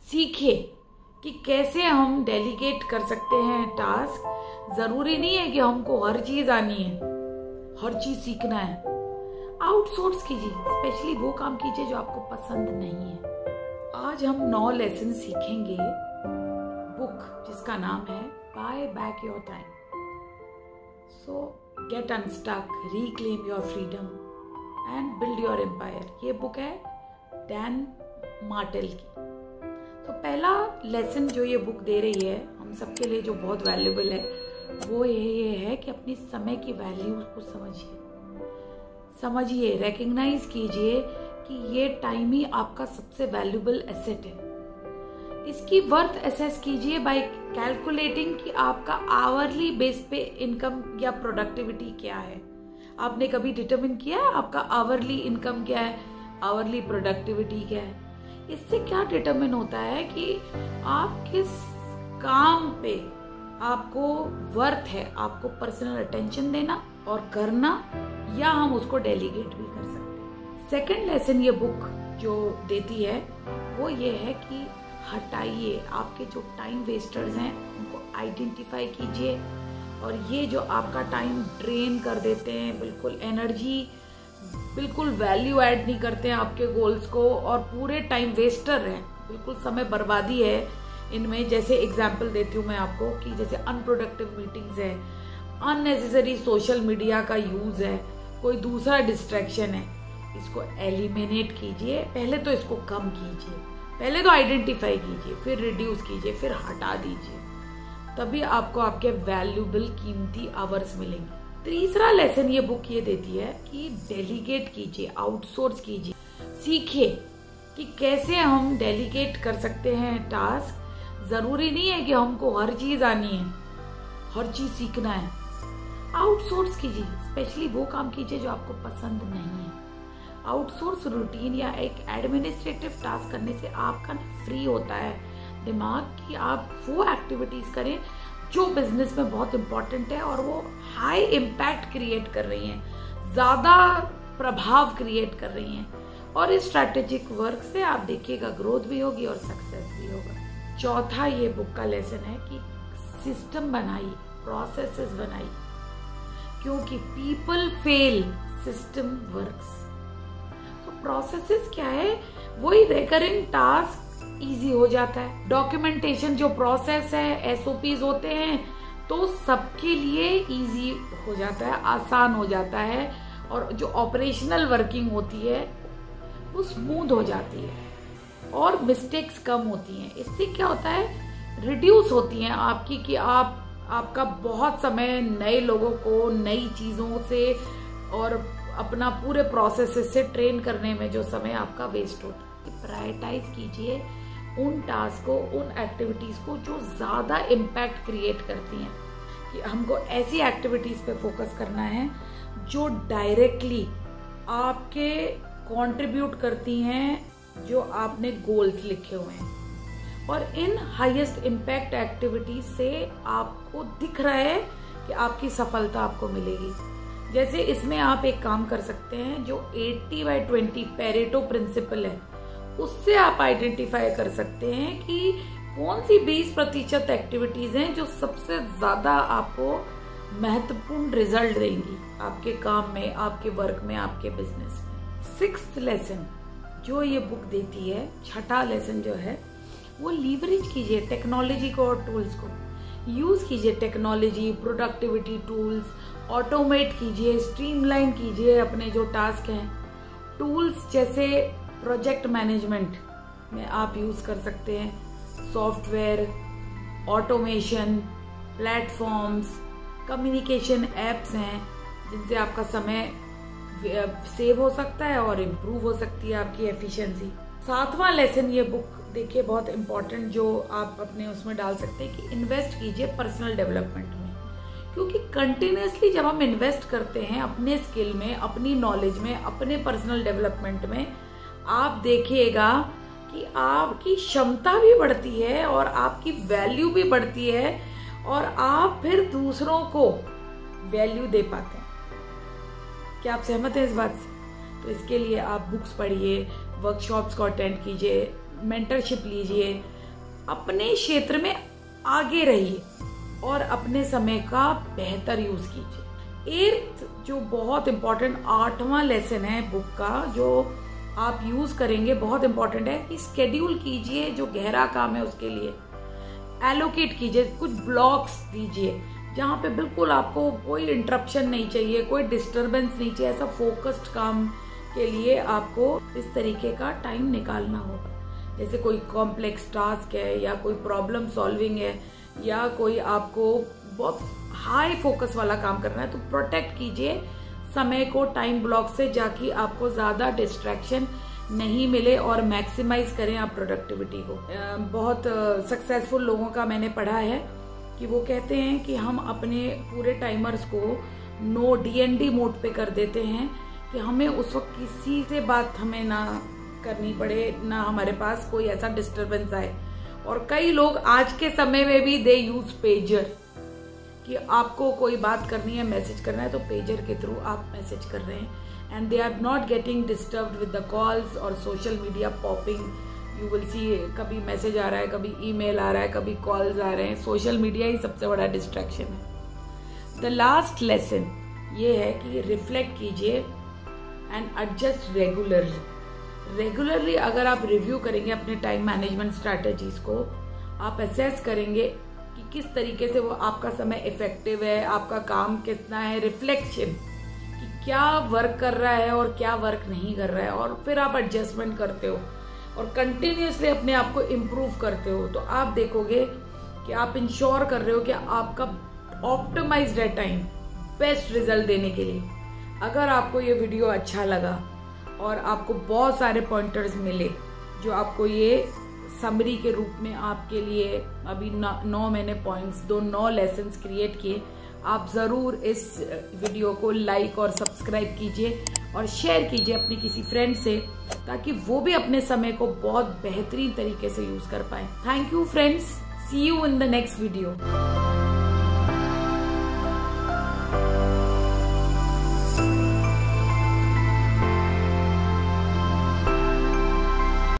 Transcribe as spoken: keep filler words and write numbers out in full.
सीखे कि कैसे हम डेलीगेट कर सकते हैं टास्क। जरूरी नहीं है कि हमको हर चीज आनी है, हर चीज सीखना है। आउटसोर्स कीजिए, स्पेशली वो काम कीजिए जो आपको पसंद नहीं है। आज हम नौ लेसन सीखेंगे बुक जिसका नाम है buy back your time. So get unstuck, reclaim your freedom and build your empire. ये बुक है डैन मार्टेल की। तो पहला लेसन जो ये बुक दे रही है हम सबके लिए, जो बहुत वैल्यूबल है, वो ये ये है कि अपनी समय की वैल्यू को समझिए समझिए रिकग्नाइज कीजिए कि ये टाइम ही आपका सबसे वैल्यूबल एसेट है। इसकी वर्थ असेस कीजिए बाय कैलकुलेटिंग कि आपका आवरली बेस पे इनकम या प्रोडक्टिविटी क्या है। आपने कभी डिटरमिन किया है आपका आवरली इनकम क्या है, आवरली प्रोडक्टिविटी क्या है? इससे क्या डिटरमिन होता है कि आप किस काम पे आपको वर्थ है, आपको पर्सनल अटेंशन देना और करना, या हम उसको डेलीगेट भी कर सकते हैं। सेकंड लेसन ये बुक जो देती है वो ये है कि हटाइए आपके जो टाइम वेस्टर्स हैं, उनको आइडेंटिफाई कीजिए। और ये जो आपका टाइम ड्रेन कर देते हैं, बिल्कुल एनर्जी, बिल्कुल वैल्यू ऐड नहीं करते हैं आपके गोल्स को और पूरे टाइम वेस्टर हैं, बिल्कुल समय बर्बादी है इनमें। जैसे एग्जांपल देती हूँ मैं आपको कि जैसे अनप्रोडक्टिव मीटिंग्स है, अननेसेसरी सोशल मीडिया का यूज है, कोई दूसरा डिस्ट्रैक्शन है, इसको एलिमिनेट कीजिए। पहले तो इसको कम कीजिए, पहले तो आइडेंटिफाई कीजिए, फिर रिड्यूस कीजिए, फिर हटा दीजिए, तभी आपको आपके वैल्यूबल कीमती आवर्स मिलेंगे। तीसरा लेसन ये बुक ये देती है कि डेलीगेट कीजिए, आउटसोर्स कीजिए, सीखिए कि कैसे हम डेलीगेट कर सकते हैं टास्क। जरूरी नहीं है कि हमको हर चीज आनी है, हर चीज सीखना है। आउटसोर्स कीजिए, स्पेशली वो काम कीजिए जो आपको पसंद नहीं है। आउटसोर्स रूटीन या एक एडमिनिस्ट्रेटिव टास्क करने से आपका फ्री होता है दिमाग कि आप वो एक्टिविटीज करें जो बिजनेस में बहुत इंपॉर्टेंट है और वो हाई इम्पैक्ट क्रिएट कर रही हैं, ज्यादा प्रभाव क्रिएट कर रही हैं। और इस स्ट्रैटेजिक वर्क से आप देखिएगा ग्रोथ भी होगी और सक्सेस भी होगा। चौथा ये बुक का लेसन है कि सिस्टम बनाइए, प्रोसेसेस बनाइए, क्योंकि पीपल फेल, सिस्टम वर्क्स। तो प्रोसेसेस क्या है, वही रेकरिंग टास्क इजी हो जाता है। डॉक्यूमेंटेशन जो प्रोसेस है, एसओपीज होते हैं, तो सबके लिए इजी हो जाता है, आसान हो जाता है। और जो ऑपरेशनल वर्किंग होती है वो स्मूथ हो जाती है और मिस्टेक्स कम होती हैं। इससे क्या होता है, रिड्यूस होती हैं आपकी कि आप आपका बहुत समय नए लोगों को नई चीजों से और अपना पूरे प्रोसेस से ट्रेन करने में जो समय आपका वेस्ट होता है। प्रायोरिटाइज कीजिए उन टास्क को, उन एक्टिविटीज को जो ज्यादा इम्पैक्ट क्रिएट करती हैं। कि हमको ऐसी एक्टिविटीज पे फोकस करना है जो डायरेक्टली आपके कंट्रीब्यूट करती हैं जो आपने गोल्स लिखे हुए हैं। और इन हाईएस्ट इम्पैक्ट एक्टिविटीज से आपको दिख रहा है कि आपकी सफलता आपको मिलेगी। जैसे इसमें आप एक काम कर सकते हैं जो अस्सी बाय बीस पेरेटो प्रिंसिपल है, उससे आप आइडेंटिफाई कर सकते हैं कि कौन सी बीस प्रतिशत एक्टिविटीज हैं जो सबसे ज्यादा आपको महत्वपूर्ण रिजल्ट देंगी आपके काम में, आपके वर्क में, आपके बिजनेस में। सिक्स्थ लेसन जो ये बुक देती है, छठा लेसन जो है वो लीवरेज कीजिए टेक्नोलॉजी को और टूल्स को। यूज कीजिए टेक्नोलॉजी, प्रोडक्टिविटी टूल्स, ऑटोमेट कीजिए, स्ट्रीमलाइन कीजिए अपने जो टास्क हैं। टूल्स जैसे प्रोजेक्ट मैनेजमेंट में आप यूज कर सकते हैं software, automation, platforms, communication apps हैं जिनसे आपका समय सेव हो सकता है और इम्प्रूव हो सकती है आपकी एफिशिएंसी। सातवां लेसन ये बुक देखिए बहुत इंपॉर्टेंट, जो आप अपने उसमें डाल सकते हैं कि इन्वेस्ट कीजिए पर्सनल डेवलपमेंट में। क्योंकि कंटिन्यूसली जब हम इन्वेस्ट करते हैं अपने स्किल में, अपनी नॉलेज में, अपने पर्सनल डेवलपमेंट में, आप देखिएगा कि आपकी क्षमता भी बढ़ती है और आपकी वैल्यू भी बढ़ती है और आप फिर दूसरों को वैल्यू दे पाते हैं। क्या आप सहमत हैं इस बात से? तो इसके लिए आप बुक्स पढ़िए, वर्कशॉप्स को अटेंड कीजिए, मेंटरशिप लीजिए, अपने क्षेत्र में आगे रहिए और अपने समय का बेहतर यूज कीजिए। एर्थ जो बहुत इंपॉर्टेंट आठवां लेसन है बुक का, जो आप यूज करेंगे, बहुत इंपॉर्टेंट है कि स्केड्यूल कीजिए। जो गहरा काम है उसके लिए एलोकेट कीजिए, कुछ ब्लॉक्स दीजिए जहाँ पे बिल्कुल आपको कोई इंटरप्शन नहीं चाहिए, कोई डिस्टरबेंस नहीं चाहिए। ऐसा फोकस्ड काम के लिए आपको इस तरीके का टाइम निकालना होगा। जैसे कोई कॉम्प्लेक्स टास्क है या कोई प्रॉब्लम सॉल्विंग है या कोई आपको बहुत हाई फोकस वाला काम करना है, तो प्रोटेक्ट कीजिए समय को टाइम ब्लॉक से, जाकि आपको ज्यादा डिस्ट्रैक्शन नहीं मिले और मैक्सिमाइज करें आप प्रोडक्टिविटी को। बहुत सक्सेसफुल लोगों का मैंने पढ़ा है कि वो कहते हैं कि हम अपने पूरे टाइमर्स को नो डीएनडी मोड पे कर देते हैं कि हमें उस वक्त किसी से बात हमें ना करनी पड़े, ना हमारे पास कोई ऐसा डिस्टरबेंस आए। और कई लोग आज के समय में भी दे यूज पेजर, कि आपको कोई बात करनी है, मैसेज करना है, तो पेजर के थ्रू आप मैसेज कर रहे हैं and they are not getting disturbed with the calls और social media popping. You will see कभी मैसेज आ रहा है, कभी ईमेल आ रहा है, कभी कॉल्स आ रहे हैं। सोशल मीडिया ही सबसे बड़ा डिस्ट्रैक्शन है। द लास्ट लेसन ये है कि रिफ्लेक्ट कीजिए एंड एडजस्ट रेगुलरली। रेगुलरली अगर आप रिव्यू करेंगे अपने टाइम मैनेजमेंट स्ट्रैटेजीज को, आप असेस करेंगे कि किस तरीके से वो आपका समय इफेक्टिव है, आपका काम कितना है, रिफ्लेक्शन कि क्या वर्क कर रहा है और क्या वर्क नहीं कर रहा है, और फिर आप एडजस्टमेंट करते हो और कंटिन्यूसली अपने आप को इम्प्रूव करते हो, तो आप देखोगे कि आप इंश्योर कर रहे हो कि आपका ऑप्टिमाइज्ड है टाइम बेस्ट रिजल्ट देने के लिए। अगर आपको ये वीडियो अच्छा लगा और आपको बहुत सारे पॉइंटर्स मिले जो आपको ये समरी के रूप में आपके लिए अभी नौ मैंने पॉइंट्स, दो नौ लेसन्स क्रिएट किए, आप जरूर इस वीडियो को लाइक और सब्सक्राइब कीजिए और शेयर कीजिए अपनी किसी फ्रेंड से, ताकि वो भी अपने समय को बहुत बेहतरीन तरीके से यूज कर पाए। Thank you friends, see you in the next video.